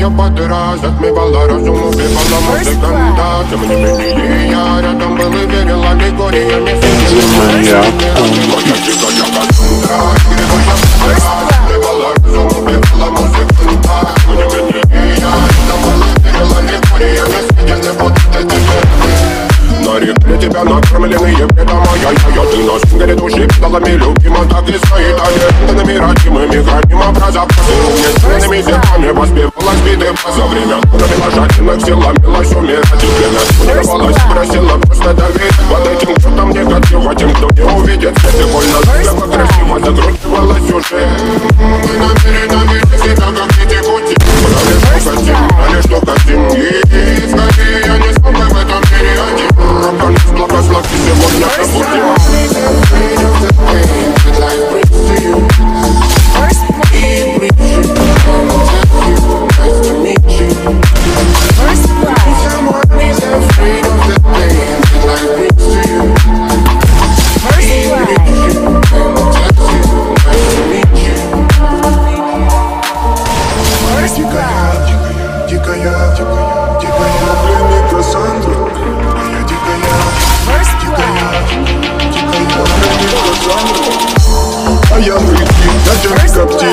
ее подыра затмевала разум, убивала музыканта. Тем не менее я рядом был и верил аллегориями. Моя дикая косундра, убивала разум, убивала музыканта. Тем не менее я рядом был и верил аллегориями. Съедены вот эти на реке тебя накормленные бредом. Ай-яй-яй, ты на сингере души педалами любима. Так и стоит агентами, родимыми, храним образа. Незнанными зерками воспевалась биты. За время пробила жадинок, сила милась умирать. И время тренировалась, просила просто давить. Под этим кто-то негатива, тем, кто не увидит свет. И больно, здорово, красиво закручивалась уже. Мы намерены видеть себя, как дети пути. Брали, что хотим, брали, что хотим. И скорее я не смогу в этом мире один. Благослови сегодня пробудим. А я прийти, я тебя коптить.